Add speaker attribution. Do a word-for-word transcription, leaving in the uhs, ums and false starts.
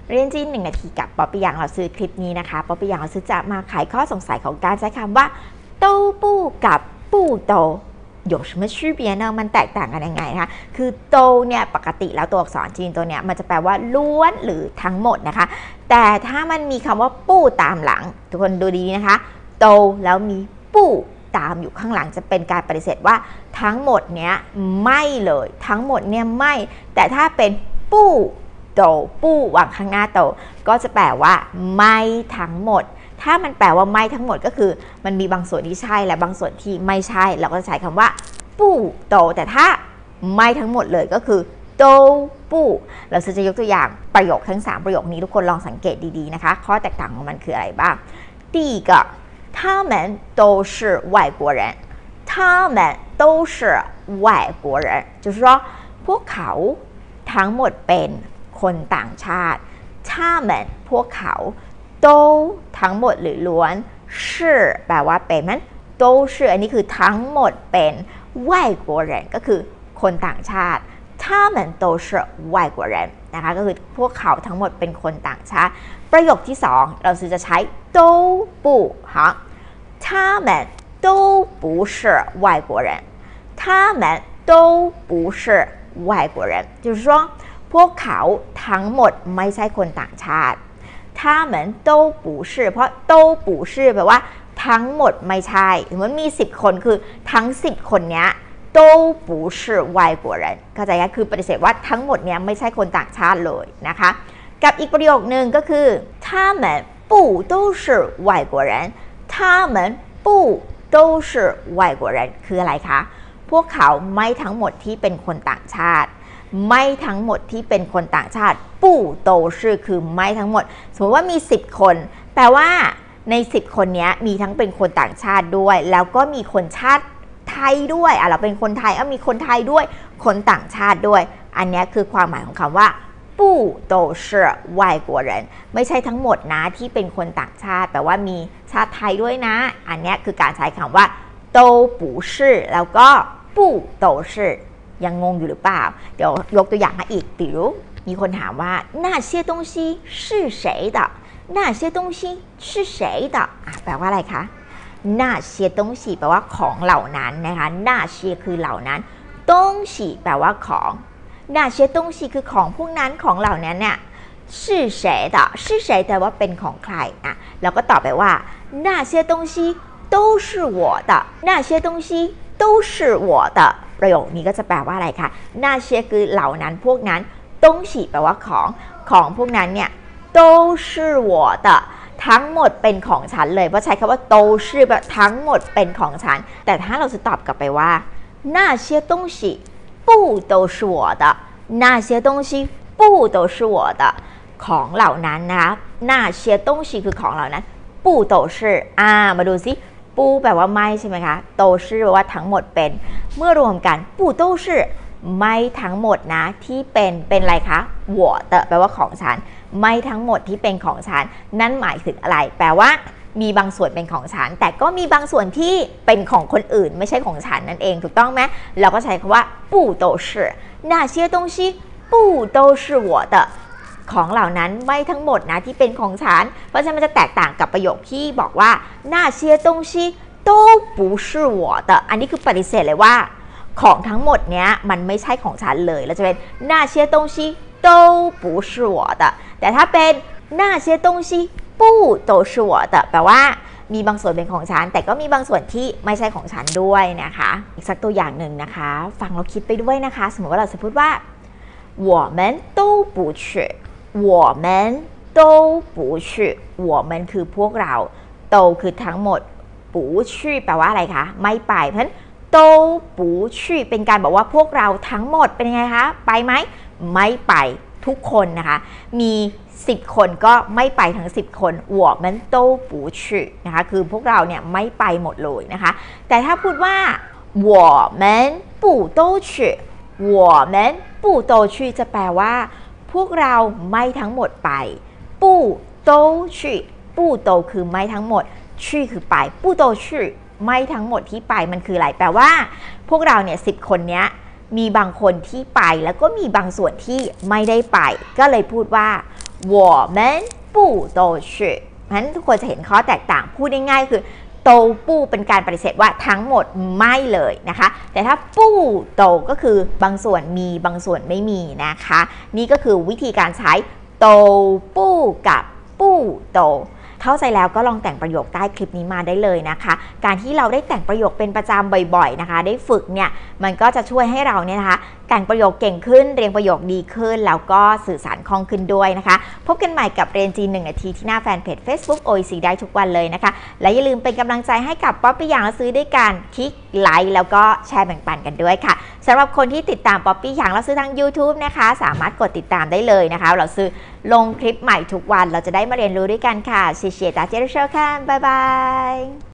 Speaker 1: เรียนจีนหนึ่งนาทีกับป๊อปปี้ยังเราซื้อคลิปนี้นะคะป๊อปปี้ยังเราซื้อจะมาไขข้อสงสัยของการใช้คำว่าโต้ปู้กับปู้โต有什么区别呢มันแตกต่างกันยังไงคะคือโตเนี่ยปกติแล้วตัวอักษรจีนตัวเนี้ยมันจะแปลว่าล้วนหรือทั้งหมดนะคะแต่ถ้ามันมีคำว่าปู้ตามหลังทุกคนดูดีนะคะโตแล้วมีปู้ตามอยู่ข้างหลังจะเป็นการปฏิเสธว่าทั้งหมดเนี้ยไม่เลยทั้งหมดเนี่ยไม่แต่ถ้าเป็นปู้โตปู้วางข้างหน้าโตก็จะแปลว่าไม่ทั้งหมดถ้ามันแปลว่าไม่ทั้งหมดก็คือมันมีบางส่วนที่ใช่และบางส่วนที่ไม่ใช่เราก็จะใช้คำว่าปู้โตแต่ถ้าไม่ทั้งหมดเลยก็คือโตปู้เราจะยกตัวอย่างประโยคทั้งสามประโยคนี้ทุกคนลองสังเกตดีๆนะคะข้อแตกต่างของมันคืออะไรบ้าง第一个他们都是外国人他们都是外国人就是说พวกเขาทั้งหมดเป็นคนต่างชาติ他们พวกเขาโตทั้งหมดหรือล้วนชื่อแปลว่าเป็นมันโตชื่ออันนี้คือทั้งหมดเป็น外国人ก็คือคนต่างชาติ他们都是外国人นะคะก็คือพวกเขาทั้งหมดเป็นคนต่างชาติประโยคที่สองเราจะใช้都不好他们都不是外国人他们都不是外国人就是说พวกเขาทั้งหมดไม่ใช่คนต่างชาติ他们都不是เพราะ都不是แปลว่าทั้งหมดไม่ใช่สมมติมีสิบคนคือทั้งสิบคนเนี้ย都不是外国人เข้าใจไหมคือปฏิเสธว่าทั้งหมดเนี้ยไม่ใช่คนต่างชาติเลยนะคะกับอีกประโยคนึงก็คือ他们不都是外国人他们不都是外国人คืออะไรคะพวกเขาไม่ทั้งหมดที่เป็นคนต่างชาติไม่ทั้งหมดที่เป็นคนต่างชาติปู่โตชื่อคือไม่ทั้งหมดสมมติว่ามีสิบคนแปลว่าในสิบคนนี้มีทั้งเป็นคนต่างชาติด้วยแล้วก็มีคนชาติไทยด้วยอ่ะเราเป็นคนไทยอ่ะมีคนไทยด้วยคนต่างชาติด้วยอันนี้คือความหมายของคำว่าปู่โตชื่อ外国人ไม่ใช่ทั้งหมดนะที่เป็นคนต่างชาติแต่ว่ามีชาติไทยด้วยนะอันนี้คือการใช้คำว่าโตปู่ชื่อแล้วก็ปู่โตชื่อยังงงอยู่หรือเปล่าเดี๋ยวยกตัวอย่างให้อีก比如มีคนถามว่า那些东西是谁的那些东西是谁的แปลว่าอะไรคะ那些东西แปลว่าของเหล่านั้นนะคะ那些คือเหล่านั้น东西แปลว่าของ那些东西คือของพวกนั้นของเหล่านั้นเนี่ย是谁的是谁แปลว่าเป็นของใครอ่ะเราก็ตอบไปว่า那些东西都是我的那些东西都是我的ประโยคนี้ก็จะแปลว่าอะไรคะน่าเชื่อคือเหล่านั้นพวกนั้นต้งฉีแปลว่าของของพวกนั้นเนี่ย都是我的ทั้งหมดเป็นของฉันเลยเพราะใช้คำว่า都是แบบทั้งหมดเป็นของฉันแต่ถ้าเราจะตอบกลับไปว่า那些东西不都是我的那些东西不都是我的ของเหล่านั้นนะคะ那些东西คือของเหล่านั้น不都是อ่ามาดูซิปูแปลว่าไม่ใช่ไหมคะโตชื่อแปลว่าทั้งหมดเป็นเมื่อรวมกันปูโตชื่อไม่ทั้งหมดนะที่เป็นเป็นอะไรคะ我的แปลว่าของฉันไม่ทั้งหมดที่เป็นของฉันนั่นหมายถึงอะไรแปลว่ามีบางส่วนเป็นของฉันแต่ก็มีบางส่วนที่เป็นของคนอื่นไม่ใช่ของฉันนั่นเองถูกต้องไหมเราก็ใช้คำว่าปูโตชื่อ那些东西不都是我的ของเหล่านั้นไม่ทั้งหมดนะที่เป็นของฉันเพราะฉะนั้นมันจะแตกต่างกับประโยคที่บอกว่า那些东西都不是我的อันนี้คือปฏิเสธเลยว่าของทั้งหมดเนี้ยมันไม่ใช่ของฉันเลยเราจะเป็น那些东西都不是我的แต่ถ้าเป็น那些东西不都是我的แปลว่ามีบางส่วนเป็นของฉันแต่ก็มีบางส่วนที่ไม่ใช่ของฉันด้วยนะคะอีกสักตัวอย่างหนึ่งนะคะฟังเราคิดไปด้วยนะคะสมมติว่าเราจะพูดว่า我们都不去我们都不去我们คือพวกเราโตคือทั้งหมดปูชื่อแปลว่าอะไรคะไม่ไปเพราะฉะนั้นโตปูชื่อเป็นการบอกว่าพวกเราทั้งหมดเป็นยังไงคะไปไหมไม่ไปทุกคนนะคะมีสิบคนก็ไม่ไปทั้งสิบคน我们都不去นะคะคือพวกเราเนี่ยไม่ไปหมดเลยนะคะแต่ถ้าพูดว่า我们不都去我们不都去จะแปลว่าพวกเราไม่ทั้งหมดไปปู้โตชื่อปู้โตคือไม่ทั้งหมดชื่อคือไปปู้โตชื่อไม่ทั้งหมดที่ไปมันคืออะไรแปลว่าพวกเราเนี่ยสิบคนเนี้ยมีบางคนที่ไปแล้วก็มีบางส่วนที่ไม่ได้ไปก็เลยพูดว่า我们不都是เพราะฉะนั้นทุกคนจะเห็นข้อแตกต่างพูดง่ายๆคือโตปู้เป็นการปฏิเสธว่าทั้งหมดไม่เลยนะคะแต่ถ้าปู้โตก็คือบางส่วนมีบางส่วนไม่มีนะคะนี่ก็คือวิธีการใช้โตปู้กับปู้โตเข้าใจแล้วก็ลองแต่งประโยคใต้คลิปนี้มาได้เลยนะคะการที่เราได้แต่งประโยคเป็นประจำบ่อยๆนะคะได้ฝึกเนี่ยมันก็จะช่วยให้เราเนี่ยนะคะแต่งประโยคเก่งขึ้นเรียงประโยคดีขึ้นแล้วก็สื่อสารคล่องขึ้นด้วยนะคะพบกันใหม่กับเรียนจีนหนึ่งนาทีที่หน้าแฟนเพจ Facebook โอ อี ซี ได้ทุกวันเลยนะคะและอย่าลืมเป็นกำลังใจให้กับป๊อปปี้อย่างละซื้อด้วยการคลิกไลค์แล้วก็แชร์แบ่งปันกันด้วยค่ะสำหรับคนที่ติดตามป๊อปปี้อย่างละซื้อทาง YouTube นะคะสามารถกดติดตามได้เลยนะคะเราซื้อลงคลิปใหม่ทุกวันเราจะได้มาเรียนรู้ด้วยกันค่ะ谢谢大家的收看拜拜